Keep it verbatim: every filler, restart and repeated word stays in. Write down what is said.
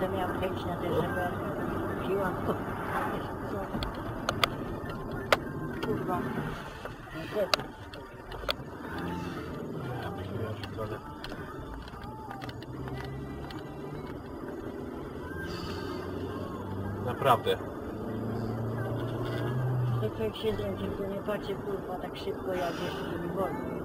to miałem chęć na te, żeby wzięłam to. Co? Kurwa. Naprawdę. To jak siedzę, tylko nie patrzę, kurwa, tak szybko jak jest, żeby wolno.